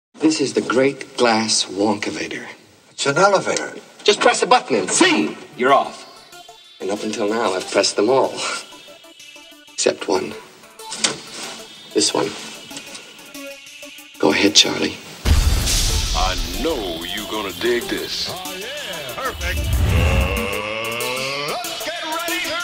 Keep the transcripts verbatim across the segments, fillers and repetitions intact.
This is the Great Glass Wonkavator. It's an elevator. Just press a button and sing! You're off. And up until now, I've pressed them all. Except one. This one. Go ahead, Charlie. I know you're gonna dig this. Oh, yeah. Perfect. Uh, let's get ready to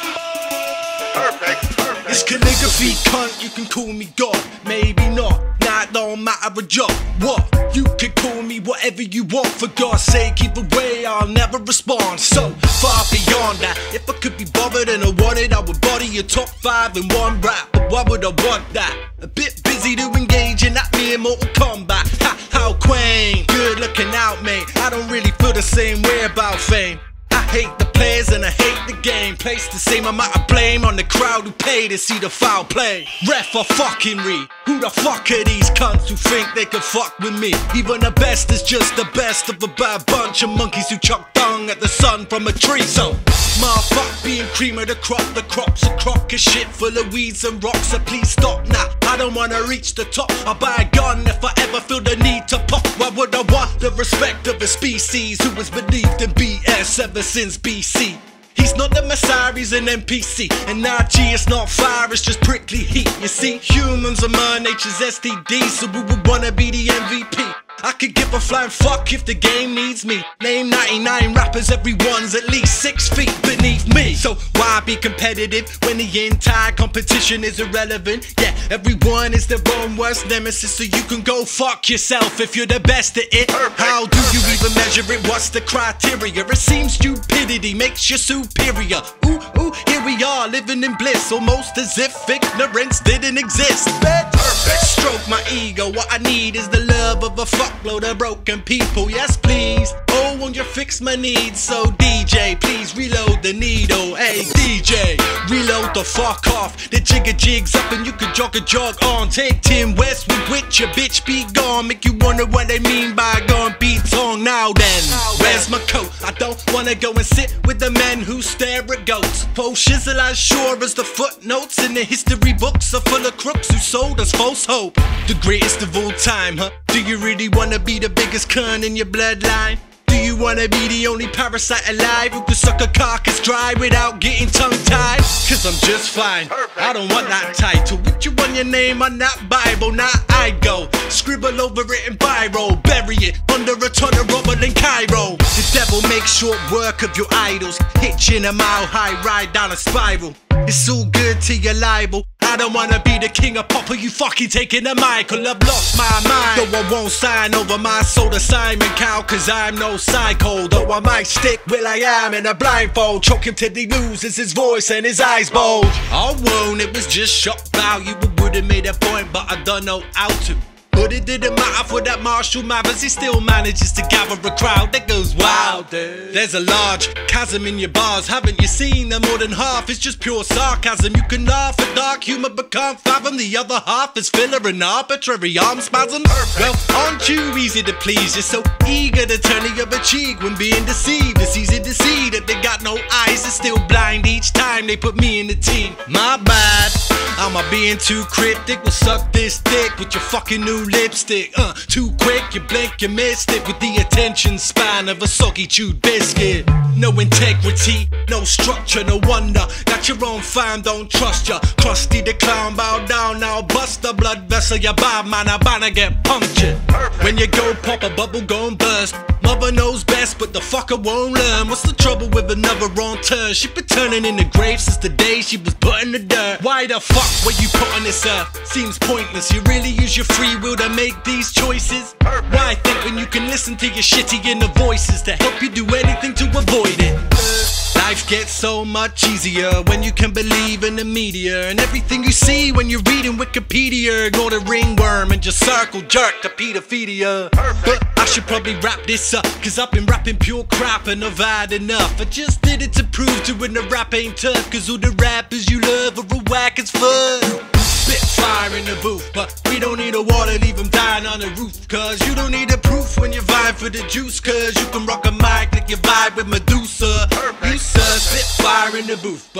rumble. Perfect. Perfect. It's calligraphy, cunt. You can call me God. Maybe not. Nah, it don't matter a job. What? You can call me whatever you want. For God's sake, either way, I'll never respond. So far beyond that. If I could be bothered and I wanted, I would body your top five in one rap. But why would I want that? A bit busy to engage in that mere Mortal Kombat. Ha, how quaint. Good looking out, mate. I don't really feel the same way about fame. I hate the players and I hate the game. Place the same amount of blame on the crowd who pay to see the foul play. Ref or fucking re. Who the fuck are these cunts who think they can fuck with me? Even the best is just the best of a bad bunch of monkeys who chuck dung at the sun from a tree. So, motherfuck being cream of the crop. The crop's a crock of shit full of weeds and rocks. So please stop now. I don't wanna reach the top. I'll buy a gun if I ever feel the need to pop. Why would I want the respect of a species who has believed in B S ever since B C? He's not the Messiah, he's an N P C. And nah, G, it's not fire, it's just prickly heat. You see, humans are my nature's S T D, so we would wanna be the M V P. I could give a flying fuck if the game needs me. Name ninety-nine rappers, everyone's at least six feet beneath me. So why be competitive when the entire competition is irrelevant? Yeah, everyone is their own worst nemesis, so you can go fuck yourself if you're the best at it. Perfect. How do you even measure it? What's the criteria? It seems stupidity makes you superior. Ooh, ooh, here we are living in bliss, almost as if ignorance didn't exist. Perfect. Stroke my ego, what I need is the love of a fuckload of broken people. Yes, please. Oh, won't you fix my needs? So D J, please reload the needle. Hey D J, reload the fuck off. The jigger jigs up and you can jog a jog on. Take Tim Westwood with your bitch be gone. Make you wonder what they mean by gone beat on. Now then, where's my coat? I don't wanna go and sit with the men who stare at goats. Post shizzle as sure as the footnotes in the history books are full of crooks who sold us false hope. The greatest of all time, huh? Do you really wanna be the biggest cunt in your bloodline? Do you wanna be the only parasite alive who can suck a carcass dry without getting tongue-tied? Cause I'm just fine, I don't want that title. Would you want your name on that Bible? Now I go scribble over it in biro, bury it under a ton of rubble in Cairo. The devil makes short work of your idols, hitching a mile high ride down a spiral. It's all good till you're liable. I don't wanna be the king of pop, or you fucking taking a Michael. I've lost my mind, though I won't sign over my soul to Simon Cowell, cause I'm no psycho. Though I might stick where I am in a blindfold, choke him till he loses his voice and his eyes bulge. I won't, it was just shock value. It would've made a point, but I don't know how to. But it didn't matter for that Marshall Mathers, he still manages to gather a crowd that goes wild. There's a large chasm in your bars, haven't you seen that more than half is just pure sarcasm? You can laugh at dark humor but can't fathom the other half is filler and arbitrary arm spasms. Well, aren't you easy to please? You're so eager to turn the other cheek when being deceived. It's easy to see that they got no eyes, they're still blind each time they put me in the team. My bad, am I being too cryptic? Well, suck this dick with your fucking new lipstick. Uh, too quick, you blink, you missed it with the attention span of a soggy chewed biscuit. No integrity, no structure, no wonder that your own fam don't trust ya. Krusty the clown, bow down now, bust the blood vessel. Your bad man, I bound to get punctured. When you go pop a bubble, go and burst. Mother knows best, but the fucker won't learn. What's the trouble with another wrong turn? She been turning in the grave since the day she was put in the dirt. Why the fuck were you put on this earth? Seems pointless, you really use your free will to make these choices? Why think when you can listen to your shitty inner voices to help you do anything to avoid it? Life gets so much easier when you can believe in the media and everything you see when you're reading Wikipedia. Ignore the ringworm and just circle jerk to pedophilia. But I should probably wrap this up, cause I've been rapping pure crap and I've had enough. I just did it to prove to when the rap ain't tough, cause all the rappers you love are a whack as fuck. Spit fire in the booth, but we don't need a water, leave them dying on the roof. Cause you don't need a proof when you vibe for the juice, cause you can rock a mic like you vibe with Medusa. You sir, spit fire in the booth, but we don't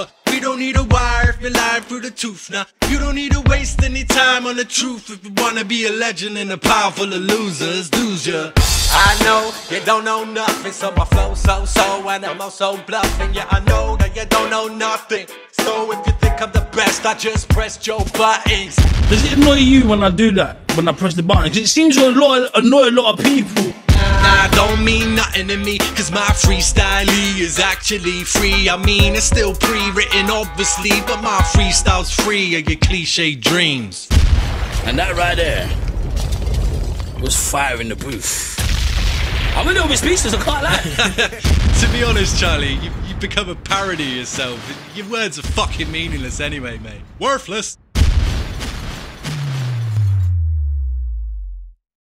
don't need a wire if you're lying through the tooth. Now, you don't need to waste any time on the truth if you wanna be a legend in a pile full of losers, lose ya. I know you don't know nothing, so my flow so so and I'm also bluffing. Yeah, I know that you don't know nothing, so if you think I'm the best, I just press your buttons. Does it annoy you when I do that, when I press the button? Because it seems to annoy, annoy a lot of people. Nah, don't mean nothing to me, cause my freestyle is actually free. I mean, it's still pre-written obviously, but my freestyle's free of your cliche dreams. And that right there was fire in the booth. I'm a little bit speechless, I can't lie. To be honest, Charlie, you, you've become a parody of yourself. Your words are fucking meaningless anyway, mate. Worthless.